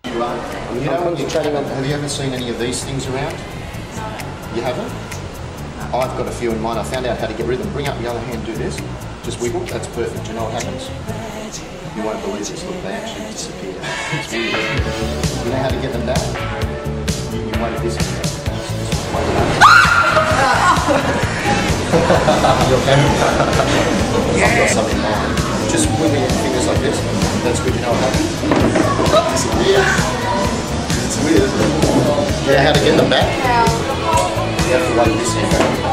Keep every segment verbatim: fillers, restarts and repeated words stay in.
You know, when you're chatting on, have you ever seen any of these things around? You haven't? I've got a few in mind. I found out how to get rid of them. Bring up the other hand, do this. Just wiggle. That's perfect. Do you know what happens? You won't believe this. Look, they actually disappear. It's weird. You know how to get them back? You, you won't disappear. I've got some in mind. Just wiggle your fingers like this. That's good. You know what happens? Disappear. It's weird, isn't it? You know how to get them back? You have to wait this in.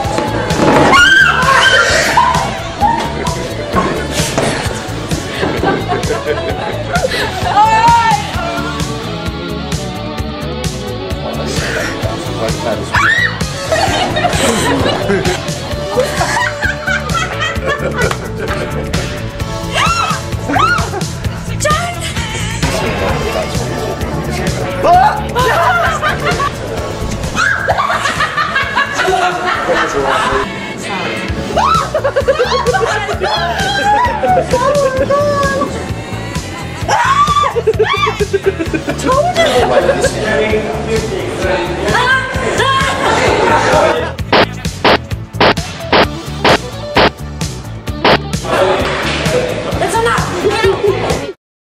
Oh my God!